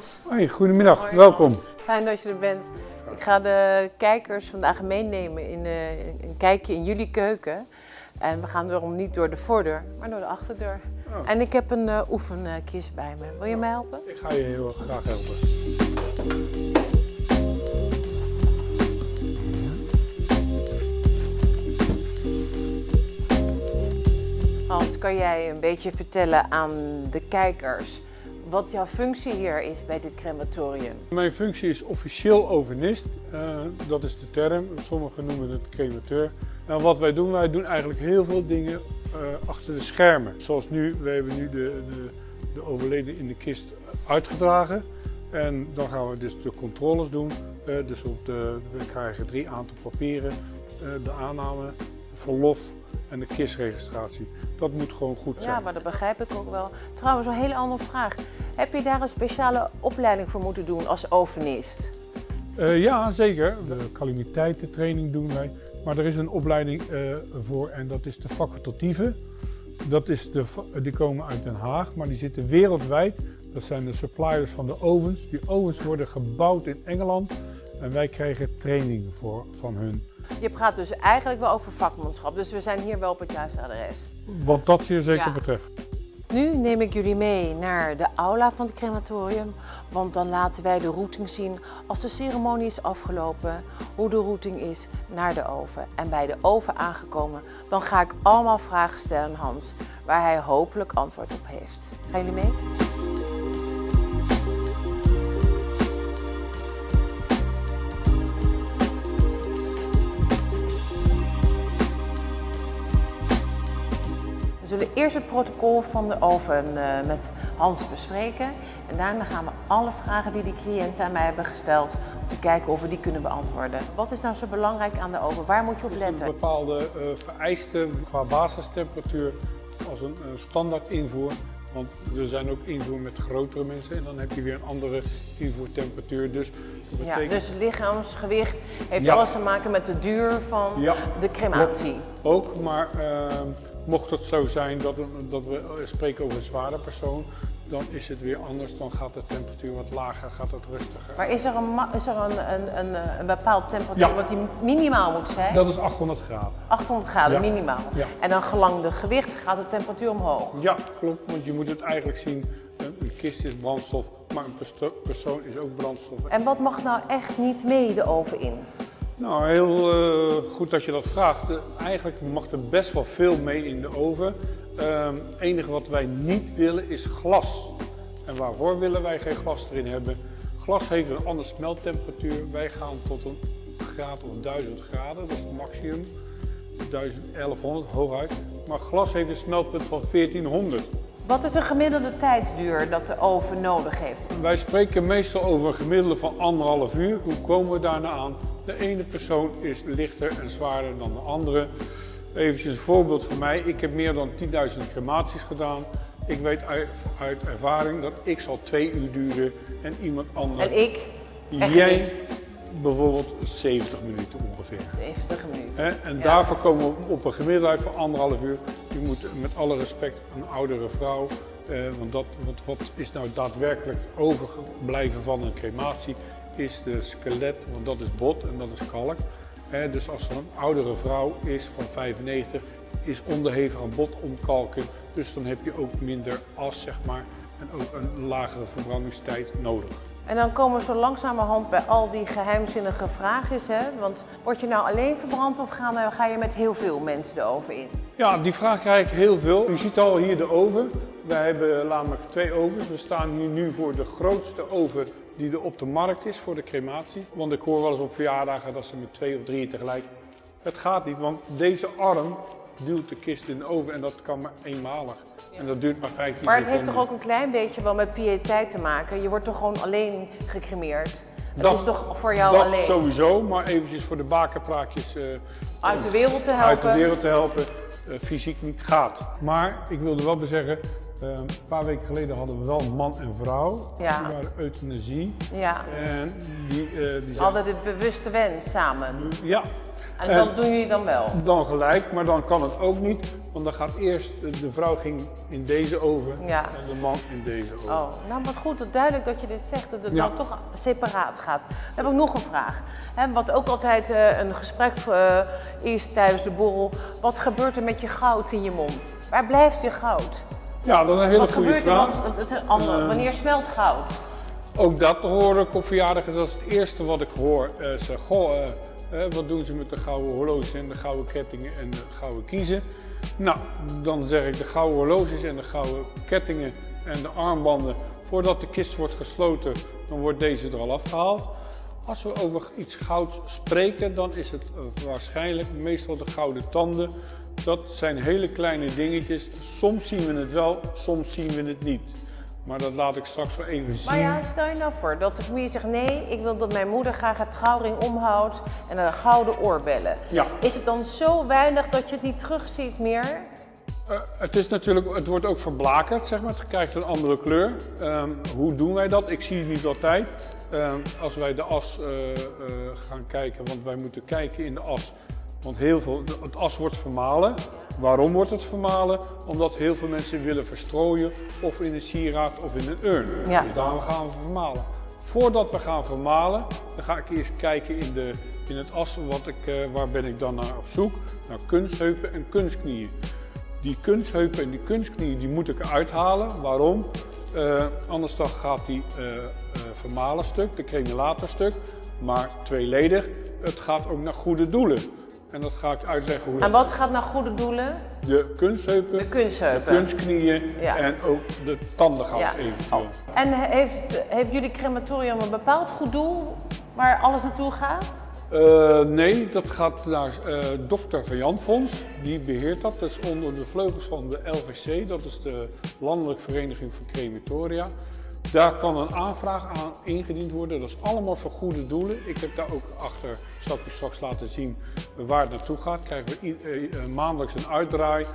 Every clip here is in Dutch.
Hans. Hoi, goedemiddag, Hoi, welkom. Hans. Fijn dat je er bent. Ik ga de kijkers vandaag meenemen in een kijkje in jullie keuken. En we gaan daarom niet door de voordeur, maar door de achterdeur. Oh. En ik heb een oefenkist bij me. Wil je mij helpen? Ik ga je heel graag helpen. Hans, kan jij een beetje vertellen aan de kijkers wat jouw functie hier is bij dit crematorium? Mijn functie is officieel overnist, dat is de term. Sommigen noemen het cremateur. En wat wij doen eigenlijk heel veel dingen achter de schermen. Zoals nu, we hebben nu de overleden in de kist uitgedragen. En dan gaan we dus de controles doen. Dus we krijgen 3 aantal papieren, de aanname, verlof en de kistregistratie. Dat moet gewoon goed zijn. Ja, maar dat begrijp ik ook wel. Trouwens, een hele andere vraag. Heb je daar een speciale opleiding voor moeten doen als overnist? Ja, zeker. De calamiteitentraining doen wij. Maar er is een opleiding voor en dat is de facultatieve. Die komen uit Den Haag, maar die zitten wereldwijd. Dat zijn de suppliers van de ovens. Die ovens worden gebouwd in Engeland en wij krijgen training van hun. Je praat dus eigenlijk wel over vakmanschap, dus we zijn hier wel op het juiste adres. Wat dat zeer zeker betreft. Nu neem ik jullie mee naar de aula van het crematorium, want dan laten wij de routing zien als de ceremonie is afgelopen, hoe de routing is naar de oven. En bij de oven aangekomen, dan ga ik allemaal vragen stellen aan Hans, waar hij hopelijk antwoord op heeft. Gaan jullie mee? We zullen eerst het protocol van de oven met Hans bespreken en daarna gaan we alle vragen die de cliënten aan mij hebben gesteld om te kijken of we die kunnen beantwoorden. Wat is nou zo belangrijk aan de oven? Waar moet je op letten? Een bepaalde vereiste qua basistemperatuur als een standaard invoer. Want er zijn ook invoer met grotere mensen en dan heb je weer een andere invoertemperatuur. Dus, dat betekent... dus lichaamsgewicht heeft alles te maken met de duur van de crematie. Ook, maar mocht het zo zijn dat we spreken over een zware persoon, dan is het weer anders. Dan gaat de temperatuur wat lager, gaat het rustiger. Maar is er een bepaald temperatuur wat die minimaal moet zijn? Dat is 800 graden. 800 graden minimaal. Ja. En dan gelang de gewicht gaat de temperatuur omhoog? Ja, klopt. Want je moet het eigenlijk zien, een kist is brandstof, maar een persoon is ook brandstof. En wat mag nou echt niet mee de oven in? Nou, heel goed dat je dat vraagt. Eigenlijk mag er best wel veel mee in de oven. Het enige wat wij niet willen is glas. En waarvoor willen wij geen glas erin hebben? Glas heeft een andere smelttemperatuur. Wij gaan tot een graad of 1000 graden, dat is het maximum. 1100 hooguit. Maar glas heeft een smeltpunt van 1400. Wat is de gemiddelde tijdsduur dat de oven nodig heeft? Wij spreken meestal over een gemiddelde van 1,5 uur. Hoe komen we daarna aan? De ene persoon is lichter en zwaarder dan de andere. Even een voorbeeld van mij. Ik heb meer dan 10.000 crematies gedaan. Ik weet uit ervaring dat ik zal 2 uur duren en iemand anders... En ik? Jij bijvoorbeeld 70 minuten ongeveer. 70 minuten. En daarvoor komen we op een gemiddelde uit van 1,5 uur. Je moet met alle respect een oudere vrouw, want wat is nou daadwerkelijk overblijven van een crematie, is de skelet, want dat is bot en dat is kalk. Dus als er een oudere vrouw is van 95, is onderhevig aan botomkalking. Dus dan heb je ook minder as, zeg maar, en ook een lagere verbrandingstijd nodig. En dan komen we zo langzamerhand bij al die geheimzinnige vragen, hè? Want word je nou alleen verbrand of ga je met heel veel mensen de oven in? Ja, die vraag krijg ik heel veel. U ziet al hier de oven. Wij hebben namelijk 2 ovens. We staan hier nu voor de grootste oven die er op de markt is voor de crematie. Want ik hoor wel eens op verjaardagen dat ze met 2 of 3 tegelijk. Het gaat niet, want deze arm duwt de kist in de oven en dat kan maar eenmalig. En dat duurt maar 15 seconden. Maar het heeft toch ook een klein beetje wel met piëteit te maken? Je wordt toch gewoon alleen gecremeerd? Het is toch voor jou alleen? Dat sowieso, maar eventjes voor de bakenpraatjes uit de wereld te helpen. Uit de wereld te helpen, fysiek niet gaat. Maar ik wilde wel zeggen, Een paar weken geleden hadden we wel man en vrouw. Ja. Die waren euthanasie. Ja. En die Hadden dit bewuste wens samen. Ja. En dat doen jullie dan wel? Dan gelijk, maar dan kan het ook niet. Want dan gaat eerst, de vrouw ging in deze oven Ja. en de man in deze oven. Oh, nou wat goed, duidelijk dat je dit zegt, dat het dan toch separaat gaat. Dan heb ik nog een vraag. Wat ook altijd een gesprek is tijdens de borrel. Wat gebeurt er met je goud in je mond? Waar blijft je goud? Ja, dat is een hele goede vraag. Wanneer smelt goud? Ook dat hoor ik op verjaardagen. Dat is het eerste wat ik hoor. Zeg, goh, wat doen ze met de gouden horloges en de gouden kettingen en de gouden kiezen? Nou, dan zeg ik de gouden horloges en de gouden kettingen en de armbanden. Voordat de kist wordt gesloten, dan wordt deze er al afgehaald. Als we over iets gouds spreken, dan is het waarschijnlijk meestal de gouden tanden. Dat zijn hele kleine dingetjes. Soms zien we het wel, soms zien we het niet. Maar dat laat ik straks wel even zien. Maar ja, stel je nou voor dat de familie zegt nee, ik wil dat mijn moeder graag een trouwring omhoudt en een gouden oorbellen. Ja. Is het dan zo weinig dat je het niet terugziet meer? Het is natuurlijk, het wordt ook verblakerd, zeg maar. Het krijgt een andere kleur. Hoe doen wij dat? Ik zie het niet altijd. Als wij de as gaan kijken, want wij moeten kijken in de as. Want het as wordt vermalen. Waarom wordt het vermalen? Omdat heel veel mensen willen verstrooien of in een sieraad of in een urn. Ja. Dus daarom gaan we vermalen. Voordat we gaan vermalen, dan ga ik eerst kijken in het as, waar ben ik dan naar op zoek? Naar kunstheupen en kunstknieën. Die kunstheupen en die kunstknieën die moet ik eruit halen. Waarom? Anders dan gaat die vermalen stuk, de crenellator stuk, maar tweeledig. Het gaat ook naar goede doelen. En dat ga ik uitleggen hoe. En wat gaat naar goede doelen? De kunstheupen, de kunstknieën en ook de tandengoud eventueel. Oh. En heeft jullie crematorium een bepaald goed doel waar alles naartoe gaat? Nee, dat gaat naar Dr. Van Jan Fonds. Die beheert dat. Dat is onder de vleugels van de LVC. Dat is de Landelijke Vereniging voor Crematoria. Daar kan een aanvraag aan ingediend worden. Dat is allemaal voor goede doelen. Ik heb daar ook achter, zal ik u straks laten zien, waar het naartoe gaat. Krijgen we maandelijks een uitdraai.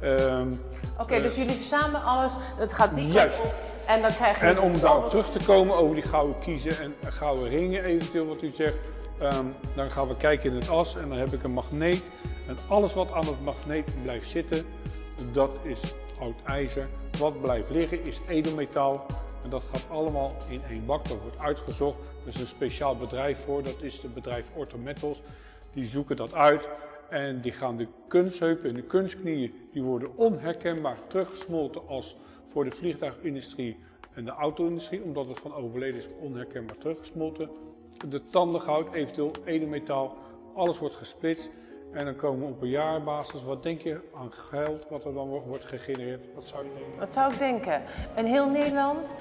Oké, dus jullie verzamelen alles. Het gaat die juist. kant op. En dan krijg je. En om daarop terug te komen over die gouden kiezen en gouden ringen eventueel wat u zegt. Dan gaan we kijken in het as en dan heb ik een magneet. En alles wat aan het magneet blijft zitten, dat is oud ijzer. Wat blijft liggen is edelmetaal. En dat gaat allemaal in één bak, dat wordt uitgezocht. Er is een speciaal bedrijf voor, dat is het bedrijf Orthometals. Die zoeken dat uit en die gaan de kunstheupen en de kunstknieën, die worden onherkenbaar teruggesmolten als voor de vliegtuigindustrie en de auto-industrie. Omdat het van overleden is, onherkenbaar teruggesmolten. De tandengoud, eventueel edelmetaal, alles wordt gesplitst. En dan komen we op een jaarbasis, wat denk je aan geld wat er dan wordt gegenereerd? Wat zou je denken? Wat zou ik denken? In heel Nederland,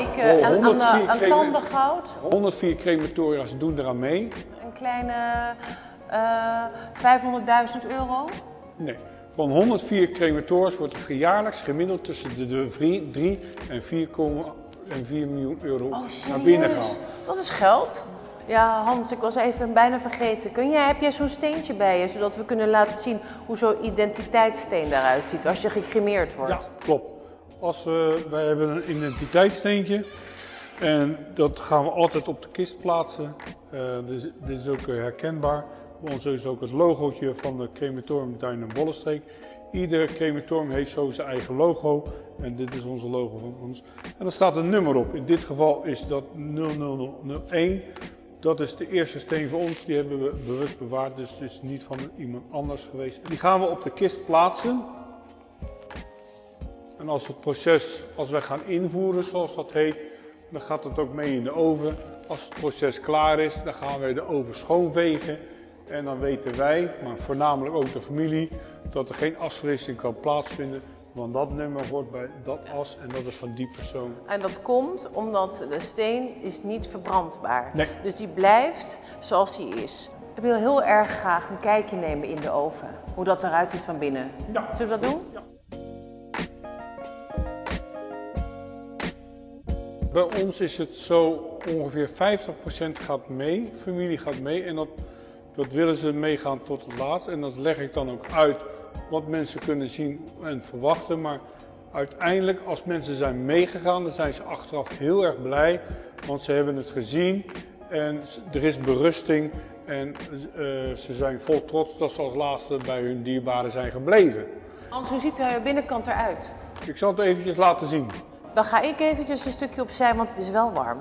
aan tandengoud. 104 crematoria's doen eraan mee. Een kleine €500.000? Nee, van 104 crematoria's wordt er jaarlijks gemiddeld tussen de 3 en 4 miljoen euro naar binnen gehaald. Dat is geld. Ja, Hans, ik was even bijna vergeten. Heb jij zo'n steentje bij je, zodat we kunnen laten zien hoe zo'n identiteitssteen eruit ziet als je gecremeerd wordt? Ja, klopt. Wij hebben een identiteitssteentje en dat gaan we altijd op de kist plaatsen. Dit is ook herkenbaar. Bij ons is ook het logootje van de crematorium Duin en Bollenstreek. Ieder crematorium heeft zo zijn eigen logo en dit is onze logo van ons. En er staat een nummer op. In dit geval is dat 00001. Dat is de eerste steen voor ons, die hebben we bewust bewaard, dus het is niet van iemand anders geweest. Die gaan we op de kist plaatsen. En als wij gaan invoeren, zoals dat heet, dan gaat het ook mee in de oven. Als het proces klaar is, dan gaan wij de oven schoonvegen. En dan weten wij, maar voornamelijk ook de familie, dat er geen asverwisseling kan plaatsvinden. Want dat nummer hoort bij dat as en dat is van die persoon. En dat komt omdat de steen is niet verbrandbaar. Nee. Dus die blijft zoals die is. Ik wil heel erg graag een kijkje nemen in de oven. Hoe dat eruit ziet van binnen. Ja. Zullen we dat doen? Ja. Bij ons is het zo ongeveer 50% gaat mee, familie gaat mee. En dat willen ze meegaan tot het laatst. En dat leg ik dan ook uit wat mensen kunnen zien en verwachten. Maar uiteindelijk, als mensen zijn meegegaan, dan zijn ze achteraf heel erg blij, want ze hebben het gezien en er is berusting en ze zijn vol trots dat ze als laatste bij hun dierbaren zijn gebleven. Hans, hoe ziet de binnenkant eruit? Ik zal het eventjes laten zien. Dan ga ik eventjes een stukje opzij, want het is wel warm.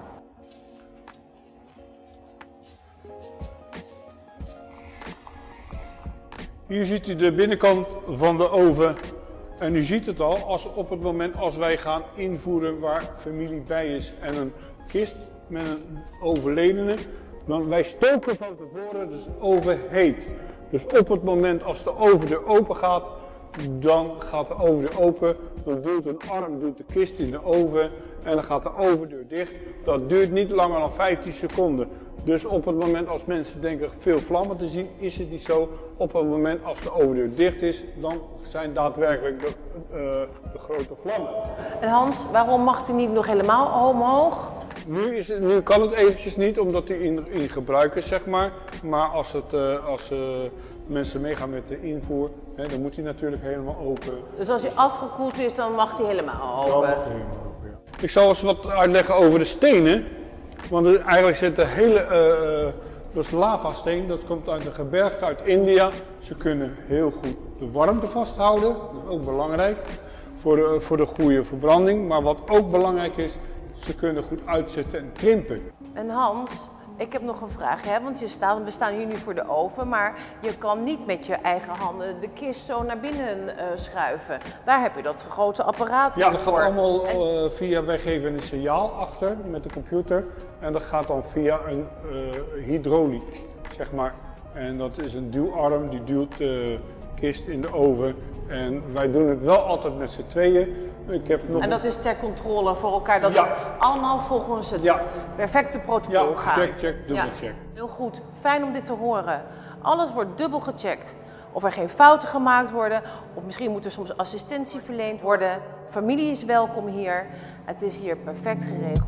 Hier ziet u de binnenkant van de oven. En u ziet het al, op het moment als wij gaan invoeren waar familie bij is en een kist met een overledene, dan wij stoken van tevoren, dus de oven heet. Dus op het moment als de overdeur open gaat, dan gaat de overdeur open, dan duwt een arm de kist in de oven en dan gaat de overdeur dicht. Dat duurt niet langer dan 15 seconden. Dus op het moment als mensen denken veel vlammen te zien, is het niet zo. Op het moment als de overdeur dicht is, dan zijn daadwerkelijk de grote vlammen. En Hans, waarom mag hij niet nog helemaal omhoog? Nu kan het eventjes niet, omdat hij in gebruik is, zeg maar. Maar als mensen meegaan met de invoer, dan moet hij natuurlijk helemaal open. Dus als hij afgekoeld is, dan mag hij helemaal open? Ja. Ik zal eens wat uitleggen over de stenen. Want eigenlijk zit de hele, dat is lavasteen, dat komt uit een gebergte uit India. Ze kunnen heel goed de warmte vasthouden, dat is ook belangrijk voor de goede verbranding. Maar wat ook belangrijk is, ze kunnen goed uitzetten en krimpen. En Hans, ik heb nog een vraag, hè? Want we staan hier nu voor de oven, maar je kan niet met je eigen handen de kist zo naar binnen schuiven. Daar heb je dat grote apparaat voor. Ja, dat gaat allemaal via, wij geven een signaal achter met de computer en dat gaat dan via een hydrauliek, zeg maar. En dat is een duwarm, die duwt de kist in de oven en wij doen het wel altijd met z'n tweeën. En dat is ter controle voor elkaar, dat het allemaal volgens het perfecte protocol gaat. Ja, check, dubbelcheck. Heel goed, fijn om dit te horen. Alles wordt dubbel gecheckt. Of er geen fouten gemaakt worden, of misschien moet er soms assistentie verleend worden. Familie is welkom hier. Het is hier perfect geregeld.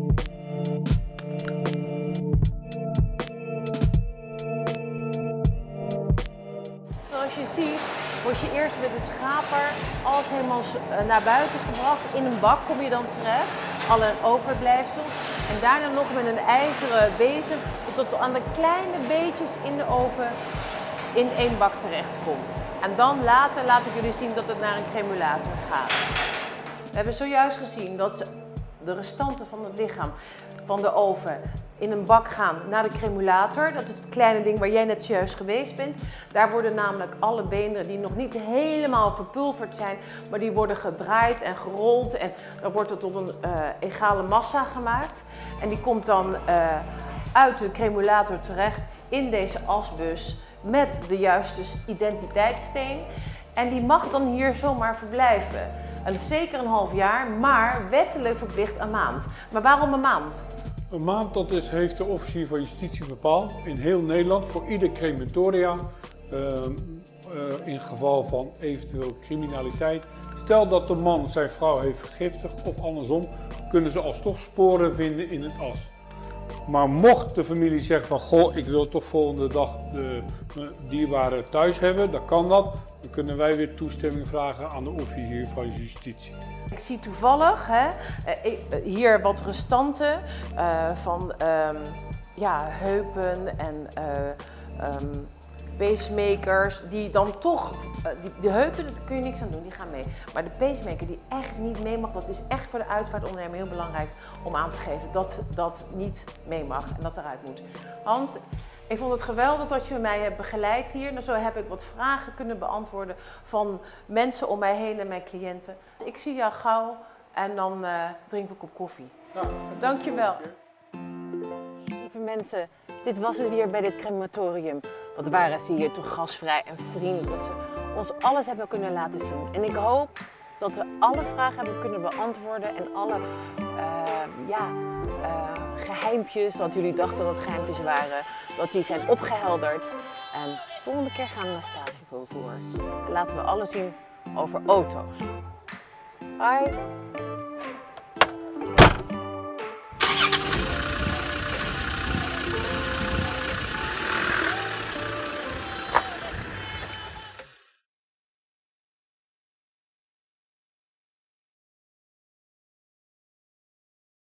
Zoals je ziet, word je eerst met de schaper alles helemaal naar buiten gebracht. In een bak kom je dan terecht, alle overblijfsels. En daarna nog met een ijzeren bezem tot aan de kleine beetjes in de oven in één bak terecht komt. En dan later laat ik jullie zien dat het naar een cremulator gaat. We hebben zojuist gezien dat de restanten van het lichaam van de oven in een bak gaan naar de cremulator. Dat is het kleine ding waar jij net zojuist geweest bent. Daar worden namelijk alle beenderen die nog niet helemaal verpulverd zijn, maar die worden gedraaid en gerold en dan wordt het tot een egale massa gemaakt. En die komt dan uit de cremulator terecht in deze asbus met de juiste identiteitssteen. En die mag dan hier zomaar verblijven. Zeker een half jaar, maar wettelijk verplicht een maand. Maar waarom een maand? Een maand, dat heeft de officier van justitie bepaald in heel Nederland voor ieder crematoria. In geval van eventueel criminaliteit. Stel dat de man zijn vrouw heeft vergiftigd of andersom, kunnen ze alsnog sporen vinden in het as. Maar mocht de familie zeggen van, goh, ik wil toch volgende dag mijn dierbare thuis hebben, dan kan dat. Dan kunnen wij weer toestemming vragen aan de officier van justitie. Ik zie toevallig hier wat restanten van heupen en pacemakers die dan toch, de heupen, daar kun je niks aan doen, die gaan mee. Maar de pacemaker die echt niet mee mag, dat is echt voor de uitvaartondernemer heel belangrijk om aan te geven dat dat niet mee mag en dat eruit moet. Hans, ik vond het geweldig dat je mij hebt begeleid hier. Nou, zo heb ik wat vragen kunnen beantwoorden van mensen om mij heen en mijn cliënten. Ik zie jou gauw en dan drinken we een kop koffie. Ja. Dankjewel. Lieve mensen, dit was het weer bij dit crematorium. Wat waren ze hier toch gastvrij en vriendelijk, dat ze ons alles hebben kunnen laten zien. En ik hoop dat we alle vragen hebben kunnen beantwoorden en alle geheimpjes, wat jullie dachten dat geheimpjes waren, dat die zijn opgehelderd. En de volgende keer gaan we naar Statievervoer. En laten we alles zien over auto's. Bye!